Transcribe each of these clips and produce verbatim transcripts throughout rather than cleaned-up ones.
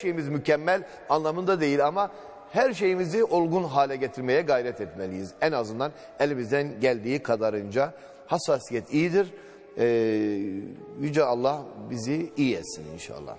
şeyimiz mükemmel anlamında değil ama her şeyimizi olgun hale getirmeye gayret etmeliyiz. En azından elimizden geldiği kadarınca hassasiyet iyidir. Ee, Yüce Allah bizi iyi etsin inşallah.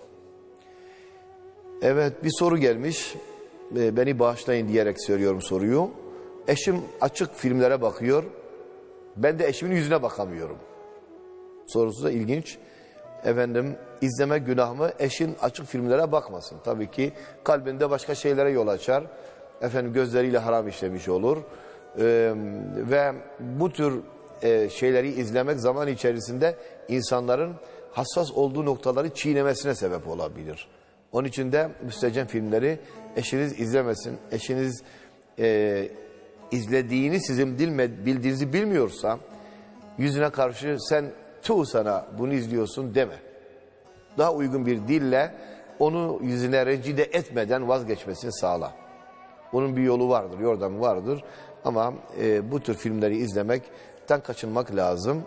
Evet, bir soru gelmiş. Ee, beni bağışlayın diyerek söylüyorum soruyu. Eşim açık filmlere bakıyor. Ben de eşimin yüzüne bakamıyorum. Sorusu da ilginç. Efendim, izleme günah mı? Eşin açık filmlere bakmasın. Tabii ki kalbinde başka şeylere yol açar. Efendim, gözleriyle haram işlemiş olur. Ee, ve bu tür e, şeyleri izlemek zaman içerisinde insanların hassas olduğu noktaları çiğnemesine sebep olabilir. Onun için de müstehcen filmleri eşiniz izlemesin. Eşiniz e, izlediğini sizin bildiğinizi bilmiyorsa yüzüne karşı sen tuğ sana bunu izliyorsun deme. Daha uygun bir dille onu yüzüne rencide etmeden vazgeçmesini sağla. Onun bir yolu vardır, yordamı vardır ama e, bu tür filmleri izlemekten kaçınmak lazım.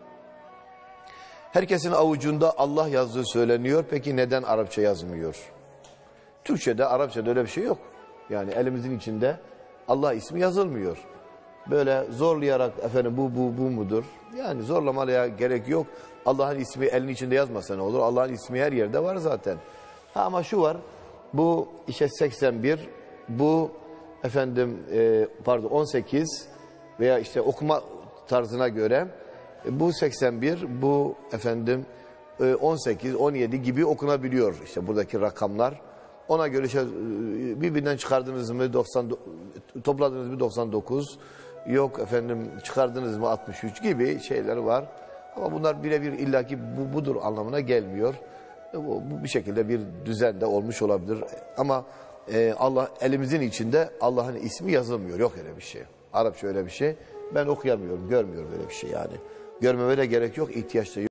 Herkesin avucunda Allah yazdığı söyleniyor. Peki neden Arapça yazmıyor? Türkçe'de, Arapça'da öyle bir şey yok. Yani elimizin içinde Allah ismi yazılmıyor. Böyle zorlayarak efendim bu bu bu mudur? Yani zorlamaya gerek yok. Allah'ın ismi elin içinde yazmasa ne olur? Allah'ın ismi her yerde var zaten. Ha, ama şu var. Bu işte seksen bir, bu efendim e, pardon on sekiz veya işte okuma tarzına göre bu seksen bir, bu efendim on sekiz, on yedi gibi okunabiliyor işte buradaki rakamlar. Ona göre işte birbirinden çıkardınız mı doksan, topladınız mı doksan dokuz, yok efendim çıkardınız mı altmış üç gibi şeyler var. Ama bunlar birebir illaki bu budur anlamına gelmiyor. Bu, bu bir şekilde bir düzende olmuş olabilir. Ama e, Allah elimizin içinde Allah'ın ismi yazılmıyor. Yok öyle bir şey. Arapça öyle bir şey. Ben okuyamıyorum, görmüyorum böyle bir şey yani. Görmeme de gerek yok, ihtiyaç da yok.